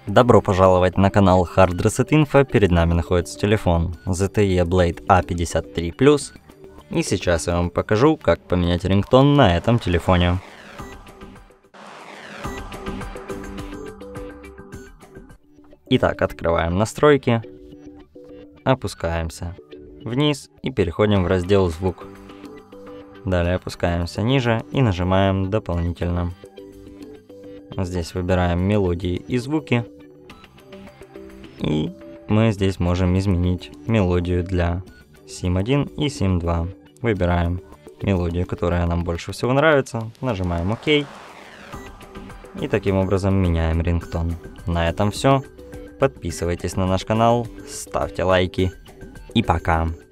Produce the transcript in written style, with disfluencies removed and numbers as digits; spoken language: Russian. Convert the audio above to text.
Добро пожаловать на канал Hard Reset Info. Перед нами находится телефон ZTE Blade A53+. И сейчас я вам покажу, как поменять рингтон на этом телефоне. Итак, открываем настройки, опускаемся вниз и переходим в раздел «Звук». Далее опускаемся ниже и нажимаем «Дополнительно». Здесь выбираем мелодии и звуки. И мы здесь можем изменить мелодию для Sim 1 и Sim 2. Выбираем мелодию, которая нам больше всего нравится, нажимаем ОК. И таким образом меняем рингтон. На этом все. Подписывайтесь на наш канал, ставьте лайки и пока.